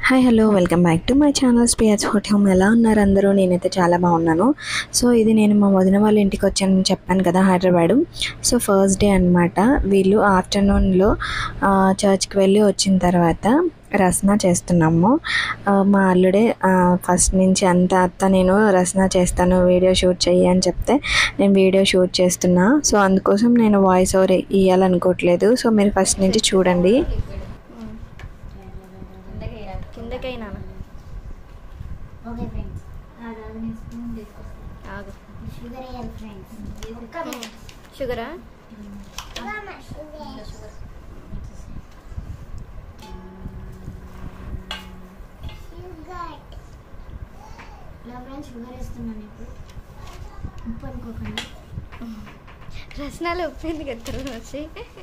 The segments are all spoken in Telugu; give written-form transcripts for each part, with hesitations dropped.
Hi hello welcome back to my channel spears home. ఎలా ఉన్నారు అందరూ? నేనైతే చాలా బాగున్నాను. సో ఇది నేను మా వదిన వాళ్ళ ఇంటికి వచ్చానని చెప్పాను కదా, హైదరాబాదు. సో ఫస్ట్ డే అనమాట. వీళ్ళు ఆఫ్టర్నూన్లో చర్చ్కి వెళ్ళి వచ్చిన తర్వాత రస్నా చేస్తున్నాము. మా అల్లుడే ఫస్ట్ నుంచి అత్త నేను రస్నా చేస్తాను, వీడియో షూట్ చెయ్యి అని చెప్తే నేను వీడియో షూట్ చేస్తున్నా. సో అందుకోసం నేను వాయిస్ ఓవర్ ఇవ్వాలనుకోవట్లేదు. సో మీరు ఫస్ట్ నుంచి చూడండి. కిందకైనా ఓకే ఫ్రెండ్స్, నేను స్పూన్ తీసుకొస్తాను. ఆగు. షుగర్ వేయాలి ఫ్రెండ్స్. షుగరా? ఇలా ఫ్రెండ్స్ షుగర్ వేస్తున్నాను. ఇప్పుడు ఉప్పు అనుకోకండి. రసనాలు ఉప్పు ఎందుకు ఎత్తురు వచ్చి?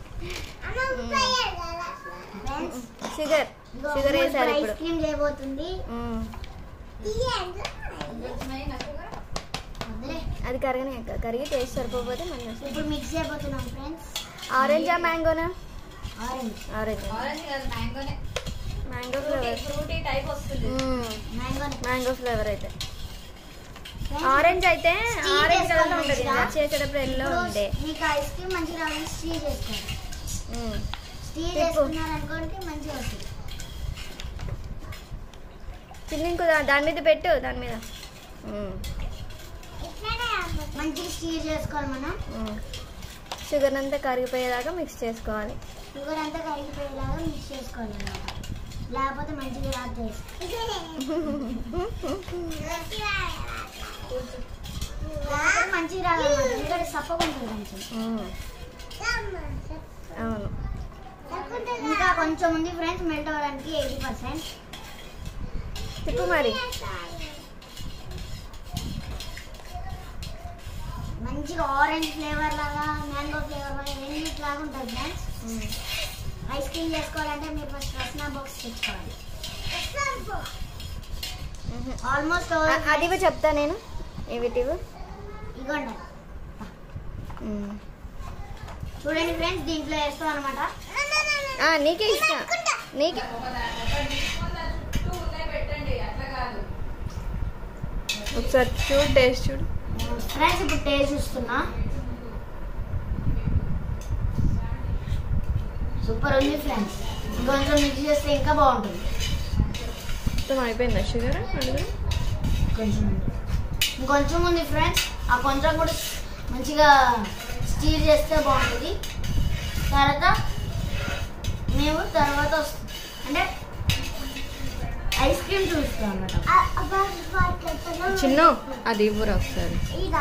షుగర్ షుగర్ వేసారు. ఐస్ క్రీమ్ చేయబోతుంది. అది కరిగి టేస్ట్ సరిపోతే మనం ఇప్పుడు మిక్స్ చేయబోతున్నాం ఫ్రెండ్స్. ఆరెంజా మ్యాంగోనా? Orange mango flavour. Mango flavour అయితే ఆరెంజ్ అయితే ఆరెంజ్ కలర్ లో ఉంటుంది. చేసేటప్పుడు ఎల్లో ఉండే. మీకు ఐస్ క్రీమ్ మంచిగా రావాలి. స్టీల్ చేసుకోండి. స్టీల్ చేసుకున్నారు అనుకోండి మంచిగా వస్తుంది. చిన్న ఇంకో దాని మీద పెట్టు. దాని మీద మంచిగా స్టీల్ చేసుకోవాలి. మనం షుగర్ అంతా కరిగిపోయేదాకా మిక్స్ చేసుకోవాలి. షుగర్ అంతా కరిగిపోయేలాగా మిక్స్ చేసుకోవాలి అన్నమాట. లేకపోతే మంచిగా రాదు టేస్ట్. మంచిగా రాదన్నమాట. ఎందుకంటే సప్పగా ఉంటుంది కొంచెం. అవును. ఇంకా కొంచెం ఉంది ఫ్రెండ్స్ మెల్ట్ అవ్వడానికి. 80%. తిప్పు మరి. మంచిగా ఆరెంజ్ ఫ్లేవర్ లాగా మ్యాంగో ఫ్లేవర్ లాగా రెండింటి లాగా ఉంటుంది ఫ్రెండ్స్. ఐస్ క్రీమ్ చేసుకోవాలంటే మీరు ఫస్ట్ రస్నా బాక్స్ తెచ్చుకోవాలి. ఆల్మోస్ట్ అది చెప్తా నేను. ఏమిటివి ఇగోండి. చూడండి ఫ్రెండ్స్, దీంట్లో వేస్తాం అనమాట. నీకే ఇష్టం. నీకే ఒకసారి చూడు, టేస్ట్ చూడు ఫ్రెండ్స్. ఇప్పుడు టేస్ట్ చూస్తున్నా. సూపర్ ఉంది ఫ్రెండ్స్. కొంచెం మిక్స్ చేస్తే ఇంకా బాగుంటుంది. మొత్తం అయిపోయిందా షుగర్? కొంచెం ఇంకొంచెం ఉంది ఫ్రెండ్స్. ఆ కొంచెం కూడా మంచిగా స్టీర్ చేస్తే బాగుంటుంది. తర్వాత అంటే ఐస్ క్రీమ్ చూస్తాం అన్నమాట. చిన్న అది ఇవ్వరు ఒకసారి.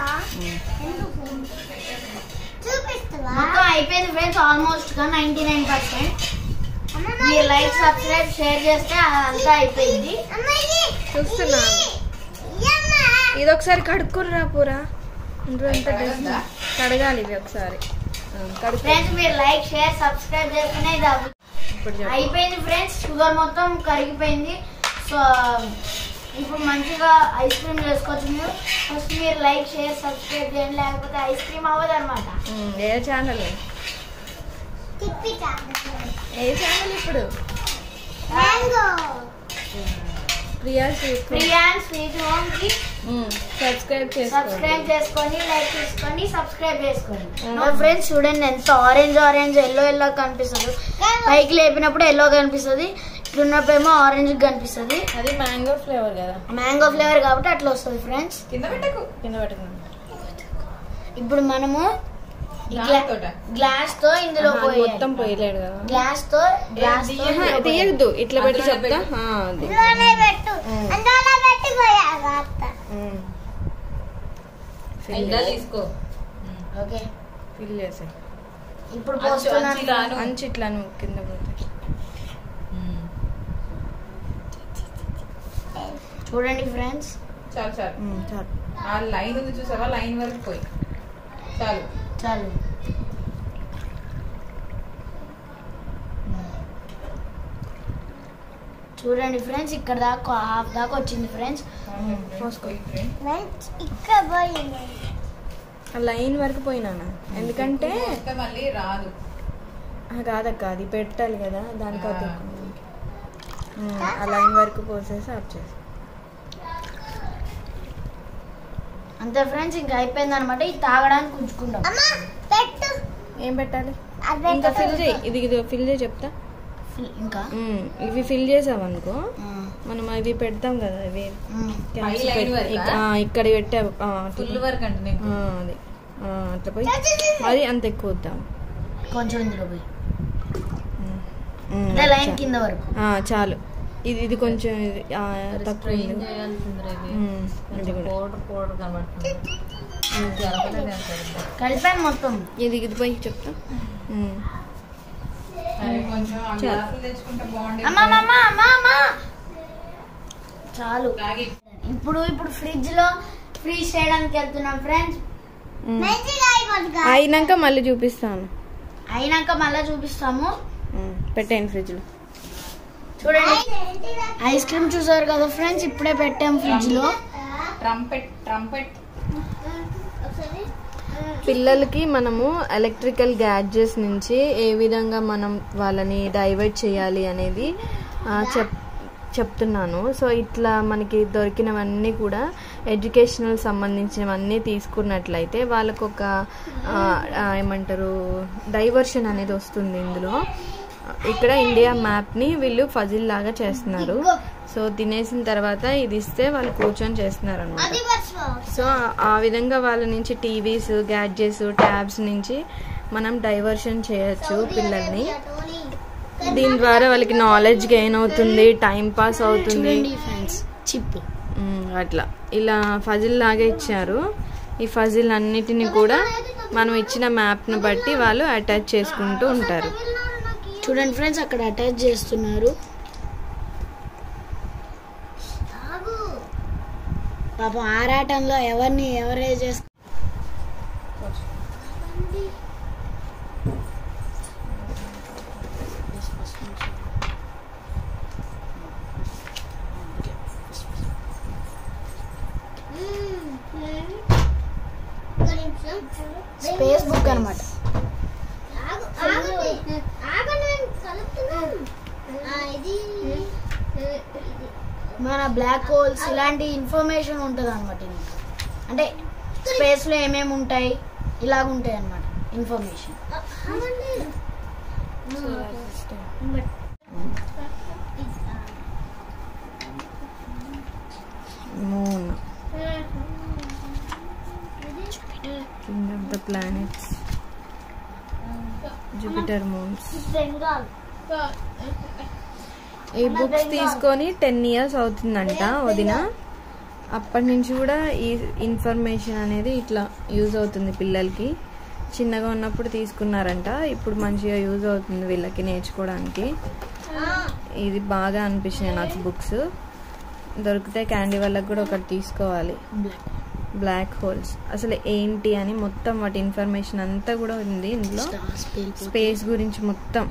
మొత్తం అయిపోయింది ఫ్రెండ్స్. ఆల్మోస్ట్ గా 99%. మీరు లైక్ సబ్స్క్రైబ్ షేర్ చేస్తే అంతా అయిపోయింది. చూస్తున్నా. ఇది ఒకసారి కడుక్కుర్రా పూరా. కడగాలి ఇవి ఒకసారి. ఫ్రెండ్స్ మీరు లైక్ షేర్ సబ్స్క్రైబ్ చేస్తేనే ఇది అయిపోయింది ఫ్రెండ్స్. షుగర్ మొత్తం కరిగిపోయింది. సో ఇప్పుడు మంచిగా ఐస్ క్రీమ్ చేసుకోవచ్చు. మీరు ఫస్ట్ మీరు లైక్ షేర్ సబ్స్క్రైబ్ చేయండి, లేకపోతే ఐస్ క్రీమ్ అవ్వదు అనమాట. ఏ ఛానల్? ఏ ఛానల్ ఇప్పుడు? ప్రియా స్వీట్ హోమ్ కి సబ్స్క్రైబ్ చేసుకోండి, లైక్ చేసుకోండి, సబ్స్క్రైబ్ చేసుకోండి. ఫ్రెండ్స్ చూడండి ఎంత ఆరెంజ్ ఎల్లో కనిపిస్తుంది. పైకి లేపినప్పుడు ఎల్లో కనిపిస్తుంది, ఇట్లున్నప్పుడేమో ఆరెంజ్ కనిపిస్తుంది. అది మ్యాంగో ఫ్లేవర్ కదా. మ్యాంగో ఫ్లేవర్ కాబట్టి అట్లా వస్తుంది ఫ్రెండ్స్. కింద పెట్టకు. ఇప్పుడు మనము గ్లాస్ తో ఇందులో మొత్తం పోయలేడు కదా. గ్లాస్ తో తీయద్దు. ఇట్లా పెట్టి చెప్తా. తీసుకో. ఓకే ఫిల్ చేసే. ఇప్పుడు పోస్తున్నాను. అంచు ఇట్లా కింద పోతే చూడండి ఫ్రెండ్స్. చాలు. ఆ లైన్ ఉంది చూసావా? లైన్ వరకు పోయి చాలు. చూడండి ఫ్రెండ్స్, ఇక్కడ దాకా హాఫ్ దాకా వచ్చింది ఫ్రెండ్స్. లైన్ వరకు పోయినా. ఎందుకంటే మళ్ళీ రాదు. కాదక్క, అది పెట్టాలి కదా దానికి. ఆ లైన్ వరకు పోసేసి ఆఫ్ చేసి. అంతే ఫ్రెండ్స్, ఇంకా అయిపోయింది అనమాట. ఇది తాగడానికి ఉంచుకుంటాం. ఏం పెట్టాలి ఇంకా ఫిల్ చేయి. ఇది ఫిల్ చేయి చెప్తా. ఇంకా ఇవి ఫిల్ చేసావనుకో మనం అవి పెడతాం కదా, ఇవి ఇక్కడ పెట్టావు ఫుల్ వర్క్ అంటే అది అట్లా పోయి అది అంత ఎక్కువ వద్దాం కొంచెం ఇందులో పోయి లైన్ కింద వరకు చాలు. ఇది కొంచెం తక్కువ కలిపాను మొత్తం. ఇది పోయి చెప్తా. చాలు. ఇప్పుడు ఫ్రిడ్జ్ లో ఫ్రీజ్ చేయడానికి వెళ్తున్నాం ఫ్రెండ్స్. అయినాక మళ్ళీ చూపిస్తాను. అయినాక మళ్ళీ చూపిస్తాము. పెట్టండి ఫ్రిడ్జ్ లో. చూడండి ఐస్ క్రీమ్ చూసారు కదా ఫ్రెండ్స్, ఇప్పుడే పెట్టాం ఫ్రిడ్జ్ లో. ట్రంపెట్ పిల్లలకి మనము ఎలక్ట్రికల్ గ్యాడ్జెట్స్ నుంచి ఏ విధంగా మనం వాళ్ళని డైవర్ట్ చేయాలి అనేది చెప్తున్నాను. సో ఇట్లా మనకి దొరికినవన్నీ కూడా ఎడ్యుకేషనల్ సంబంధించినవన్నీ తీసుకున్నట్లయితే వాళ్ళకు ఒక ఏమంటారు డైవర్షన్ అనేది వస్తుంది. ఇందులో ఇక్కడ ఇండియా మ్యాప్ని వీళ్ళు ఫజిల్ లాగా చేస్తున్నారు. సో తినేసిన తర్వాత ఇది ఇస్తే వాళ్ళు కూర్చొని చేస్తున్నారు అనమాట. సో ఆ విధంగా వాళ్ళ నుంచి టీవీస్, గ్యాడ్జెట్స్, ట్యాబ్స్ నుంచి మనం డైవర్షన్ చేయొచ్చు పిల్లల్ని. దీని ద్వారా వాళ్ళకి నాలెడ్జ్ గెయిన్ అవుతుంది, టైం పాస్ అవుతుంది. అట్లా ఇలా ఫజిల్ లాగా ఇచ్చారు. ఈ ఫజిల్ అన్నిటిని కూడా మనం ఇచ్చిన మ్యాప్ను బట్టి వాళ్ళు అటాచ్ చేసుకుంటూ ఉంటారు. చూడండి ఫ్రెండ్స్, అక్కడ అటాచ్ చేస్తున్నారు. పాపం ఆరాటంలో ఎవరే చేస్తారు. స్పేస్ బుక్ అన్నమాట. మన బ్లాక్ హోల్స్ ఇలాంటి ఇన్ఫర్మేషన్ ఉంటుంది అనమాట. అంటే స్పేస్ లో ఏమేమి ఉంటాయి ఇలాగ ఉంటాయి అన్నమాట information. Moon, king of the planets, Jupiter, moons. ఈ బుక్స్ తీసుకొని 10 years అవుతుందంట వదిన. అప్పటి నుంచి కూడా ఈ ఇన్ఫర్మేషన్ అనేది ఇట్లా యూజ్ అవుతుంది పిల్లలకి. చిన్నగా ఉన్నప్పుడు తీసుకున్నారంట, ఇప్పుడు మంచిగా యూజ్ అవుతుంది వీళ్ళకి నేర్చుకోవడానికి. ఇది బాగా అనిపించింది నాకు. బుక్స్ దొరికితే క్యాండీ వాళ్ళకి కూడా ఒకటి తీసుకోవాలి. బ్లాక్ హోల్స్ అసలు ఏంటి అని మొత్తం వాటి ఇన్ఫర్మేషన్ అంతా కూడా ఉంది ఇందులో. స్పేస్ గురించి మొత్తం.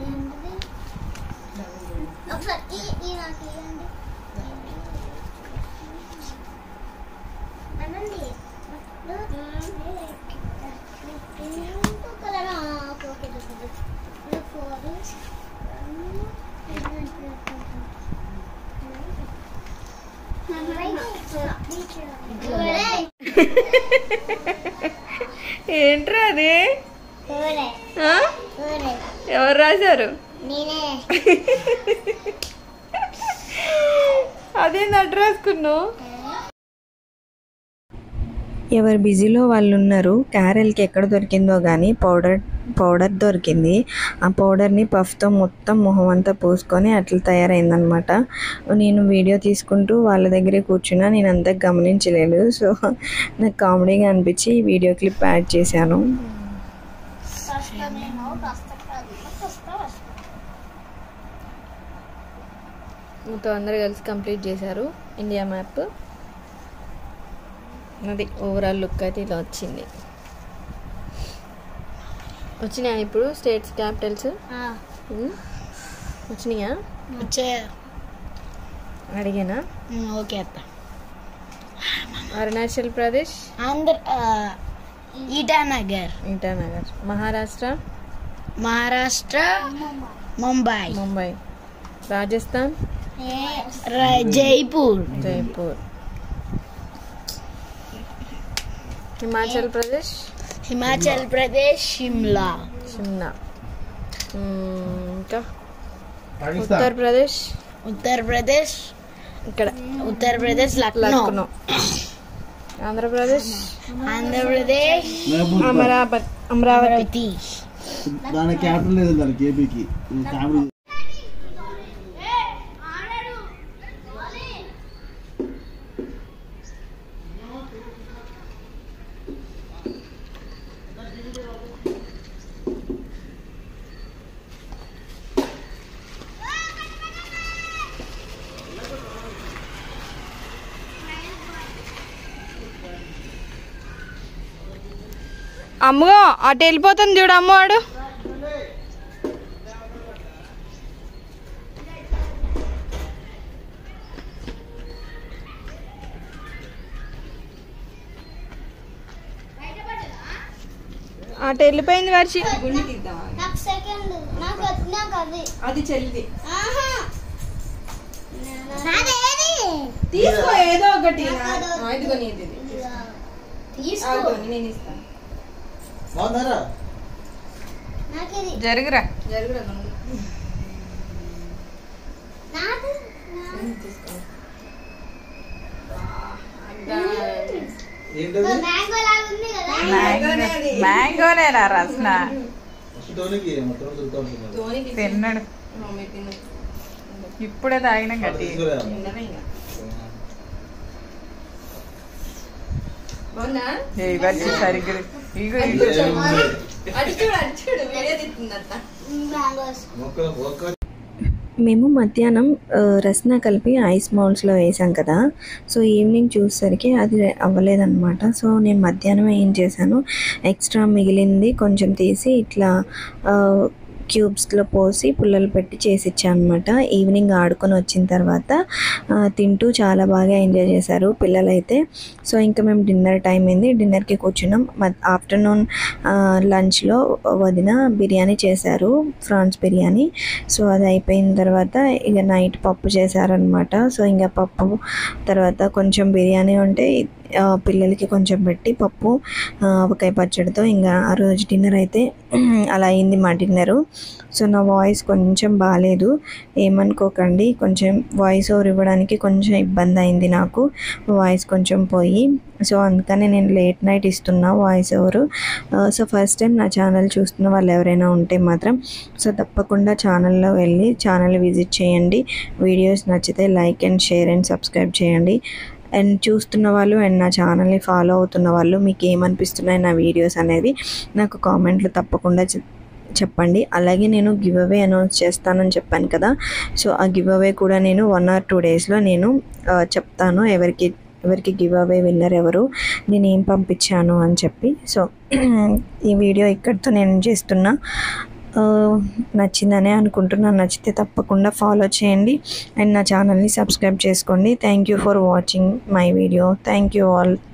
ఏంట్రా అది? ఎవరు రాశారు? అదేంది అడ్డు రాసుకున్నావు? ఎవరు బిజీలో వాళ్ళు ఉన్నారు. క్యారెల్కి ఎక్కడ దొరికిందో కానీ పౌడర్ దొరికింది. ఆ పౌడర్ని పఫ్తో మొత్తం మొహం అంతా పూసుకొని అట్లా తయారైందనమాట. నేను వీడియో తీసుకుంటూ వాళ్ళ దగ్గరే కూర్చున్నా, నేను అంతా గమనించలేదు. సో నాకు కామెడీగా అనిపించి ఈ వీడియో క్లిప్ యాడ్ చేశాను. మొత్తం అందరూ కలిసి కంప్లీట్ చేశారు ఇండియా మ్యాప్. అది ఓవరాల్ లుక్ అయితే ఇలా వచ్చింది. వచ్చినాయా ఇప్పుడు స్టేట్స్ క్యాపిటల్స్? వచ్చినాయా? అడిగానా? ఓకే అత్త. అరుణాచల్ ప్రదేశ్, ఈటానగర్, మహారాష్ట్ర, ముంబై, రాజస్థాన్, జైపూర్. జైపూర్. హిమాచల్ ప్రదేశ్. హిమాచల్ ప్రదేశ్ షిమ్లా. షిమ్లా. ఇంకా ఉత్తరప్రదేశ్. ఉత్తరప్రదేశ్ ఇక్కడ ఉత్తరప్రదేశ్ లక్నో. ఆంధ్రప్రదేశ్. ఆంధ్రప్రదేశ్ అమరావతి. దాని క్యాపిటల్ లేదు దానికి ఏపీకి. అమ్మో అటు వెళ్ళిపోతుంది చూడు అమ్మవాడు. అటు వెళ్ళిపోయింది వర్షి. అది చెల్లిది. తీసుకో ఏదో ఒకటి. ఇదిగో నీది. నేను ఇస్తాను. జరుగురా జరుగురా. మ్యాంగోనేనా రసన తిన్నాడు. ఇప్పుడే తాగినా గట్టి. సరిగ్గా ఇగో మేము మధ్యాహ్నం రస్నా కలిపి ఐస్ మౌల్డ్స్లో వేసాం కదా. సో ఈవినింగ్ చూసేసరికి అది అవ్వలేదన్నమాట. సో నేను మధ్యాహ్నం ఏం చేశాను, ఎక్స్ట్రా మిగిలింది కొంచెం తీసి ఇట్లా క్యూబ్స్లో పోసి పుల్లలు పెట్టి చేసి ఇచ్చాను అనమాట. ఈవినింగ్ ఆడుకొని వచ్చిన తర్వాత తింటూ చాలా బాగా ఎంజాయ్ చేశారు పిల్లలైతే. సో ఇంకా మేము డిన్నర్ టైం అయింది, డిన్నర్కి కూర్చున్నాం. ఆఫ్టర్నూన్ లంచ్లో వదిన బిర్యానీ చేశారు, ఫ్రాన్స్ బిర్యానీ. సో అది అయిపోయిన తర్వాత ఇక నైట్ పప్పు చేశారనమాట. సో ఇంకా పప్పు తర్వాత కొంచెం బిర్యానీ ఉంటే పిల్లలకి కొంచెం పెట్టి పప్పు ఆవకాయ పచ్చడితో ఇంకా ఆ రోజు డిన్నర్ అయితే అలా అయింది మా డిన్నరు. సో నా వాయిస్ కొంచెం బాగాలేదు, ఏమనుకోకండి. కొంచెం వాయిస్ ఓవర్ ఇవ్వడానికి కొంచెం ఇబ్బంది అయింది నాకు, వాయిస్ కొంచెం పోయి. సో అందుకని నేను లేట్ నైట్ ఇస్తున్నా voice over. So first time నా ఛానల్ చూస్తున్న వాళ్ళు ఎవరైనా ఉంటే మాత్రం సో తప్పకుండా ఛానల్లో వెళ్ళి ఛానల్ విజిట్ చేయండి. వీడియోస్ నచ్చితే like and share and subscribe చేయండి. అండ్ చూస్తున్న వాళ్ళు అండ్ నా ఛానల్ని ఫాలో అవుతున్న వాళ్ళు మీకు ఏమనిపిస్తున్నాయి నా వీడియోస్ అనేది నాకు కామెంట్లు తప్పకుండా చెప్పండి. అలాగే నేను గివ్ అవే అనౌన్స్ చేస్తానని చెప్పాను కదా. సో ఆ గివ్ అవే కూడా నేను 1 or 2 డేస్లో నేను చెప్తాను ఎవరికి గివ్ అవే విన్నర్ ఎవరు, నేను ఏం పంపించాను అని చెప్పి. సో ఈ వీడియో ఇక్కడితో నేను చేస్తున్నా. నచ్చిందనే అనుకుంటున్నాను. నచ్చితే తప్పకుండా ఫాలో చేయండి అండ్ నా ఛానల్ని సబ్స్క్రైబ్ చేసుకోండి. Thank you for watching my video. Thank you all.